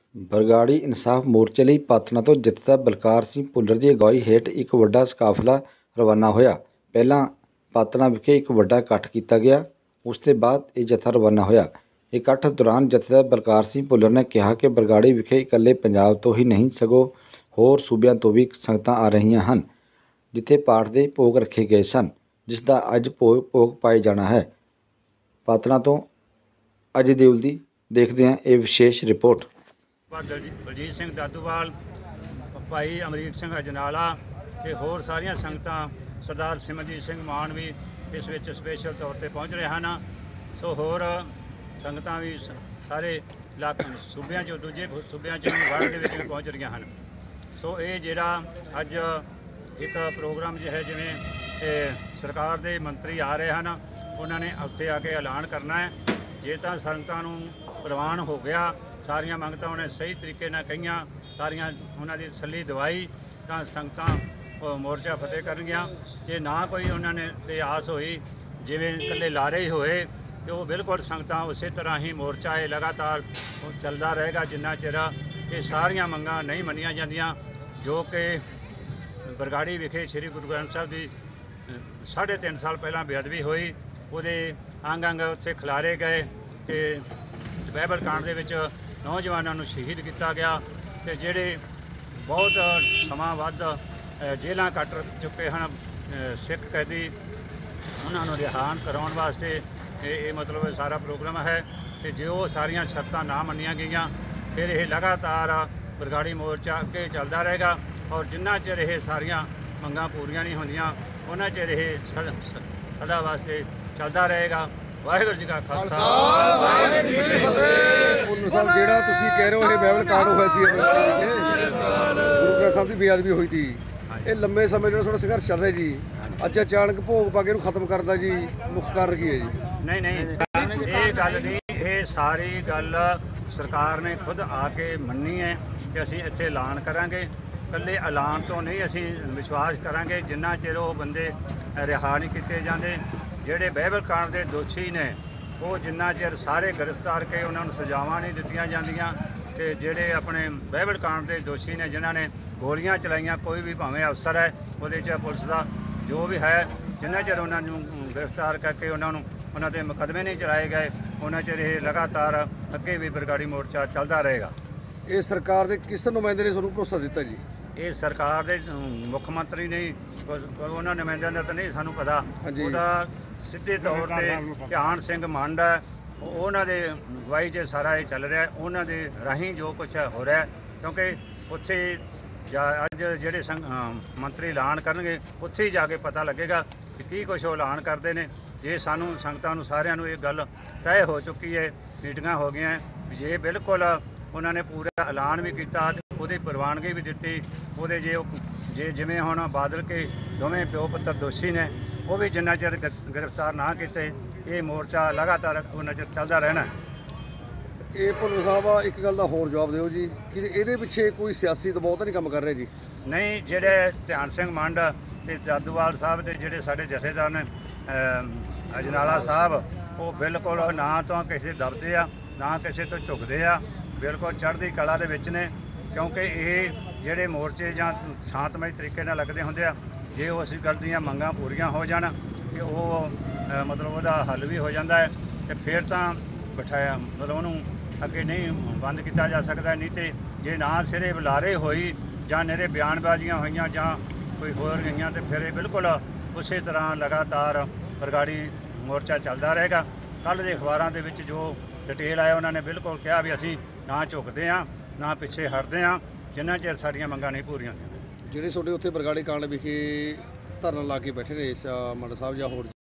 ਬਰਗਾੜੀ ਇਨਸਾਫ ਮੋਰਚੇ ਲਈ ਪਾਤੜਾਂ ਤੋਂ ਜਥੇਦਾਰ ਬਲਕਾਰ ਸਿੰਘ ਭੁੱਲਰ ਦੀ ਅਗਵਾਈ ਹੇਠ ਇੱਕ ਵੱਡਾ ਕਾਫਲਾ ਰਵਾਨਾ ਹੋਇਆ। ਪਹਿਲਾਂ ਪਾਤੜਾਂ ਵਿਖੇ ਇੱਕ ਵੱਡਾ ਇਕੱਠ ਕੀਤਾ ਗਿਆ, ਉਸ ਤੋਂ ਬਾਅਦ ਇਹ ਜਥਾ ਰਵਾਨਾ ਹੋਇਆ। ਇਕੱਠ ਦੌਰਾਨ ਜਥੇਦਾਰ ਬਲਕਾਰ ਸਿੰਘ ਭੁੱਲਰ ਨੇ ਕਿਹਾ ਕਿ ਬਰਗਾੜੀ ਵਿਖੇ ਇਕੱਲੇ ਪੰਜਾਬ ਤੋਂ ਹੀ ਨਹੀਂ ਸਗੋਂ ਹੋਰ ਸੂਬਿਆਂ ਤੋਂ ਵੀ ਸੰਗਤਾਂ ਆ ਰਹੀਆਂ ਹਨ, ਜਿੱਥੇ ਪਾਠ ਦੇ ਭੋਗ ਰੱਖੇ ਗਏ ਸਨ, ਜਿਸ ਦਾ ਅੱਜ ਭੋਗ ਪਾਇਆ ਜਾਣਾ ਹੈ। ਪਾਤੜਾਂ ਤੋਂ ਅਜੇ ਦੇਵਲ ਦੀ ਦੇਖਦੇ ਹਾਂ ਇਹ ਵਿਸ਼ੇਸ਼ ਰਿਪੋਰਟ। ਬਲਜੀਤ ਸਿੰਘ ਦਾਦੂਵਾਲ, ਭਾਈ ਅਮਰੀਕ ਸਿੰਘ ਅਜਨਾਲਾ ਤੇ ਹੋਰ ਸਾਰੀਆਂ ਸੰਗਤਾਂ, ਸਰਦਾਰ ਸਿਮਰਜੀਤ ਸਿੰਘ ਮਾਨ ਵੀ ਇਸ ਵਿੱਚ ਸਪੈਸ਼ਲ ਤੌਰ ਤੇ ਪਹੁੰਚ ਰਹੇ ਹਨ। ਸੋ ਹੋਰ ਸੰਗਤਾਂ ਵੀ ਸਾਰੇ ਇਲਾਕੇ ਸੂਬਿਆਂ 'ਚੋਂ ਦੂਜੇ ਸੂਬਿਆਂ 'ਚੋਂ ਬਾਹਰ ਦੇ ਵਿੱਚ ਵੀ ਪਹੁੰਚ ਰਹੀਆਂ ਹਨ। ਸੋ ਇਹ ਜਿਹੜਾ ਅੱਜ ਇੱਕ ਪ੍ਰੋਗਰਾਮ ਜਿਹਾ ਹੈ, ਜਿਵੇਂ ਸਰਕਾਰ ਦੇ ਮੰਤਰੀ ਆ ਰਹੇ ਹਨ, ਉਹਨਾਂ ਨੇ ਉੱਥੇ ਆ ਕੇ ਐਲਾਨ ਕਰਨਾ ਹੈ। ਜੇ ਤਾਂ ਸੰਗਤਾਂ ਨੂੰ ਪ੍ਰਵਾਨ ਹੋ ਗਿਆ, ਸਾਰੀਆਂ ਮੰਗਤਾਂ ਉਹਨੇ ਸਹੀ ਤਰੀਕੇ ਨਾਲ ਕਹੀਆਂ, ਸਾਰੀਆਂ ਉਹਨਾਂ ਦੀ ਤਸੱਲੀ ਦਵਾਈ, ਤਾਂ ਸੰਗਤਾਂ ਮੋਰਚਾ ਫਤਿਹ ਕਰਨਗੀਆਂ। ਜੇ ਨਾ ਕੋਈ ਉਹਨਾਂ ਨੇ ਤੇ ਆਸ ਹੋਈ, ਜਿਵੇਂ ਇਕੱਲੇ ਲਾਰੇ ਹੀ ਹੋਏ, ਤੇ ਉਹ ਬਿਲਕੁਲ ਸੰਗਤਾਂ ਉਸੇ ਤਰ੍ਹਾਂ ਹੀ ਮੋਰਚਾ ਇਹ ਲਗਾਤਾਰ ਚੱਲਦਾ ਰਹੇਗਾ ਜਿੰਨਾ ਚਿਰ ਇਹ ਸਾਰੀਆਂ ਮੰਗਾਂ ਨਹੀਂ ਮੰਨੀਆਂ ਜਾਂਦੀਆਂ, ਜੋ ਕਿ ਬਰਗਾੜੀ ਵਿਖੇ ਸ੍ਰੀ ਗੁਰੂ ਗ੍ਰੰਥ ਸਾਹਿਬ ਦੀ 3.5 ਸਾਲ ਪਹਿਲਾਂ ਬੇਅਦਬੀ ਹੋਈ। ਉਹਦੇ ਅੰਗ ਅੰਗ ਉੱਥੇ ਖਿਲਾਰੇ ਗਏ ਕਿ ਬਾਈਬਲ ਕਾਂਡ ਦੇ ਵਿੱਚ ਨੌਜਵਾਨਾਂ ਨੂੰ ਸ਼ਹੀਦ ਕੀਤਾ ਗਿਆ, ਤੇ ਜਿਹੜੇ ਬਹੁਤ ਸਮਾਂ ਵੱਧ ਜੇਲ੍ਹਾਂ ਕੱਟ ਚੁੱਕੇ ਹਨ ਸਿੱਖ ਕੈਦੀ, ਉਹਨਾਂ ਨੂੰ ਰਿਹਾਅ ਕਰਾਉਣ ਵਾਸਤੇ ਇਹ ਮਤਲਬ ਸਾਰਾ ਪ੍ਰੋਗਰਾਮ ਹੈ। ਤੇ ਜੇ ਉਹ ਸਾਰੀਆਂ ਸ਼ਰਤਾਂ ਨਾ ਮੰਨੀਆਂ ਗਈਆਂ, ਫਿਰ ਇਹ ਲਗਾਤਾਰ ਬਰਗਾੜੀ ਮੋਰਚਾ ਅੱਗੇ ਚੱਲਦਾ ਰਹੇਗਾ, ਔਰ ਜਿੰਨਾ ਚਿਰ ਇਹ ਸਾਰੀਆਂ ਮੰਗਾਂ ਪੂਰੀਆਂ ਨਹੀਂ ਹੁੰਦੀਆਂ, ਉਹਨਾਂ ਚਿਰ ਇਹ ਸਦਾ ਵਾਸਤੇ ਚੱਲਦਾ ਰਹੇਗਾ। ਵਾਹਿਗੁਰੂ ਜੀ ਕਾ ਖਾਲਸਾ, ਵਾਹਿਗੁਰੂ ਜੀ ਕੀ ਫਤਿਹ। ਭੁੱਲਰ ਸਾਹਿਬ, ਜਿਹੜਾ ਤੁਸੀਂ ਕਹਿ ਰਹੇ ਹੋ ਇਹ ਬਾਈਬਲ ਕਾਂਡ ਹੋਇਆ ਸੀ, ਗੁਰੂ ਗ੍ਰੰਥ ਸਾਹਿਬ ਦੀ ਬੇਅਦਬੀ ਹੋਈ ਸੀ, ਇਹ ਲੰਬੇ ਸਮੇਂ ਜਿਹੜਾ ਸਾਡਾ ਸੰਘਰਸ਼ ਚੱਲ ਰਿਹਾ ਜੀ, ਅੱਜ ਅਚਾਨਕ ਭੋਗ ਪਾ ਕੇ ਇਹਨੂੰ ਖਤਮ ਕਰਦਾ ਜੀ, ਮੁੱਖ ਕਾਰਨ ਕੀ ਹੈ ਜੀ? ਨਹੀਂ, ਇਹ ਗੱਲ ਨਹੀਂ, ਇਹ ਸਾਰੀ ਗੱਲ ਸਰਕਾਰ ਨੇ ਖੁਦ ਆ ਕੇ ਮੰਨੀ ਹੈ ਕਿ ਅਸੀਂ ਇੱਥੇ ਐਲਾਨ ਕਰਾਂਗੇ। ਇਕੱਲੇ ਐਲਾਨ ਤੋਂ ਨਹੀਂ, ਅਸੀਂ ਵਿਸ਼ਵਾਸ ਕਰਾਂਗੇ ਜਿੰਨਾ ਚਿਰ ਉਹ ਬੰਦੇ ਰਿਹਾਅ ਨਹੀਂ ਕੀਤੇ ਜਾਂਦੇ। ਜਿਹੜੇ ਬਾਈਬਲ ਕਾਂਡ ਦੇ ਦੋਸ਼ੀ ਨੇ, ਉਹ ਜਿੰਨਾ ਚਿਰ ਸਾਰੇ ਗ੍ਰਿਫਤਾਰ ਕੇ ਉਹਨਾਂ ਨੂੰ ਸਜ਼ਾਵਾਂ ਨਹੀਂ ਦਿੱਤੀਆਂ ਜਾਂਦੀਆਂ, ਤੇ ਜਿਹੜੇ ਆਪਣੇ ਬਾਈਬਲ ਕਾਂਡ ਦੇ ਦੋਸ਼ੀ ਨੇ, ਜਿਨ੍ਹਾਂ ਨੇ ਗੋਲੀਆਂ ਚਲਾਈਆਂ, ਕੋਈ ਵੀ ਭਾਵੇਂ ਅਫਸਰ ਹੈ, ਉਹਦੇ 'ਚ ਪੁਲਿਸ ਦਾ ਜੋ ਵੀ ਹੈ, ਜਿੰਨਾ ਚਿਰ ਉਹਨਾਂ ਨੂੰ ਗ੍ਰਿਫਤਾਰ ਕਰਕੇ ਉਹਨਾਂ ਦੇ ਮੁਕੱਦਮੇ ਨਹੀਂ ਚਲਾਏ ਗਏ, ਉਹਨਾਂ ਚਿਰ ਇਹ ਲਗਾਤਾਰ ਅੱਗੇ ਵੀ ਬਰਗਾੜੀ ਮੋਰਚਾ ਚੱਲਦਾ ਰਹੇਗਾ। ਇਹ ਸਰਕਾਰ ਦੇ ਕਿਸ ਨੁਮਾਇੰਦੇ ਨੇ ਤੁਹਾਨੂੰ ਭਰੋਸਾ ਦਿੱਤਾ ਜੀ? ਇਹ ਸਰਕਾਰ ਦੇ ਮੁੱਖ ਮੰਤਰੀ ਨੇ, ਉਹਨਾਂ ਨੁਮਾਇੰਦਿਆਂ ਦਾ ਤਾਂ ਨਹੀਂ ਸਾਨੂੰ ਪਤਾ, ਉਹਦਾ ਸਿੱਧੇ ਤੌਰ 'ਤੇ ਧਿਆਨ ਸਿੰਘ ਮੰਡ ਹੈ, ਉਹਨਾਂ ਦੇ ਅਗਵਾਈ 'ਚ ਸਾਰਾ ਇਹ ਚੱਲ ਰਿਹਾ, ਉਹਨਾਂ ਦੇ ਰਾਹੀਂ ਜੋ ਕੁਛ ਹੋ ਰਿਹਾ। ਕਿਉਂਕਿ ਉੱਥੇ ਅੱਜ ਜਿਹੜੇ ਮੰਤਰੀ ਐਲਾਨ ਕਰਨਗੇ, ਉੱਥੇ ਹੀ ਜਾ ਕੇ ਪਤਾ ਲੱਗੇਗਾ ਕਿ ਕੀ ਕੁਛ ਉਹ ਐਲਾਨ ਕਰਦੇ ਨੇ। ਜੇ ਸਾਨੂੰ ਸੰਗਤਾਂ ਨੂੰ ਸਾਰਿਆਂ ਨੂੰ ਇਹ ਗੱਲ ਤੈਅ ਹੋ ਚੁੱਕੀ ਹੈ, ਮੀਟਿੰਗਾਂ ਹੋ ਗਈਆਂ, ਜੇ ਬਿਲਕੁਲ ਉਹਨਾਂ ਨੇ ਪੂਰਾ ਐਲਾਨ ਵੀ ਕੀਤਾ, ਉਹਦੀ ਪ੍ਰਵਾਨਗੀ ਵੀ ਦਿੱਤੀ, ਉਹਦੇ ਜੇ ਜਿਵੇਂ ਹੁਣ ਬਾਦਲ ਕੇ ਦੋਵੇਂ ਪਿਓ ਪੁੱਤਰ ਦੋਸ਼ੀ ਨੇ, ਉਹ ਵੀ ਜਿੰਨਾ ਚਿਰ ਗ੍ਰਿਫਤਾਰ ਨਾ ਕੀਤੇ, ਇਹ ਮੋਰਚਾ ਲਗਾਤਾਰ ਉਹਨਾਂ ਚਿਰ ਚੱਲਦਾ ਰਹਿਣਾ। ਇਹ ਭੁੱਲਰ ਸਾਹਿਬ, ਇੱਕ ਗੱਲ ਦਾ ਹੋਰ ਜਵਾਬ ਦਿਓ ਜੀ, ਕਿ ਇਹਦੇ ਪਿੱਛੇ ਕੋਈ ਸਿਆਸੀ ਦਬਾਅ ਤਾਂ ਨਹੀਂ ਕੰਮ ਕਰ ਰਿਹਾ ਜੀ? ਨਹੀਂ, ਜਿਹੜੇ ਧਿਆਨ ਸਿੰਘ ਮੰਡ ਤੇ ਦਾਦੂਵਾਲ ਸਾਹਿਬ ਦੇ ਜਿਹੜੇ ਸਾਡੇ ਜਥੇਦਾਰ ਨੇ ਅਜਨਾਲਾ ਸਾਹਿਬ, ਉਹ ਬਿਲਕੁਲ ਨਾ ਤਾਂ ਕਿਸੇ ਦਬਦੇ ਆ, ਨਾ ਕਿਸੇ ਤੋਂ ਝੁਕਦੇ ਆ, ਬਿਲਕੁਲ ਚੜ੍ਹਦੀ ਕਲਾ ਦੇ ਵਿੱਚ ਨੇ। ਕਿਉਂਕਿ ਇਹ ਜਿਹੜੇ ਮੋਰਚੇ ਜਾਂ ਸ਼ਾਂਤਮਈ ਤਰੀਕੇ ਨਾਲ ਲੱਗਦੇ ਹੁੰਦੇ ਆ, ਜੇ ਉਹ ਅਸੀਂ ਗੱਲ ਦੀਆਂ ਮੰਗਾਂ ਪੂਰੀਆਂ ਹੋ ਜਾਣ ਤੇ ਉਹ ਮਤਲਬ ਉਹਦਾ ਹੱਲ ਵੀ ਹੋ ਜਾਂਦਾ ਹੈ, ਤੇ ਫਿਰ ਤਾਂ ਬਿਠਾਇਆ ਮਤਲਬ ਉਹਨੂੰ ਅੱਗੇ ਨਹੀਂ ਬੰਦ ਕੀਤਾ ਜਾ ਸਕਦਾ। ਨਹੀਂ ਤੇ ਜੇ ਨਾ ਸਿਰੇ ਬੁਲਾਰੇ ਹੋਈ ਜਾਂ ਨਿਰੇ ਬਿਆਨਬਾਜ਼ੀਆਂ ਹੋਈਆਂ ਜਾਂ ਕੋਈ ਹੋਰ ਗਈਆਂ, ਤੇ ਫਿਰ ਇਹ ਬਿਲਕੁਲ ਉਸੇ ਤਰ੍ਹਾਂ ਲਗਾਤਾਰ ਬਰਗਾੜੀ ਮੋਰਚਾ ਚੱਲਦਾ ਰਹੇਗਾ। ਕੱਲ੍ਹ ਦੇ ਅਖਬਾਰਾਂ ਦੇ ਵਿੱਚ ਜੋ ਡਿਟੇਲ ਆਇਆ, ਉਹਨਾਂ ਨੇ ਬਿਲਕੁਲ ਕਿਹਾ ਵੀ ਅਸੀਂ ਨਾ ਝੁਕਦੇ ਹਾਂ, ਨਾ ਪਿੱਛੇ ਹਟਦੇ ਹਾਂ, ਜਿੰਨਾ ਚਿਰ ਸਾਡੀਆਂ ਮੰਗਾਂ ਨਹੀਂ ਪੂਰੀਆਂ ਹੁੰਦੀਆਂ। ਜਿਹੜੇ ਤੁਹਾਡੇ ਉੱਥੇ ਬਰਗਾੜੀ ਕਾਂਡ ਵਿਖੇ ਧਰਨਾ ਲਾ ਕੇ ਬੈਠੇ ਨੇ ਮੰਡ ਸਾਹਿਬ ਜਾਂ ਹੋਰ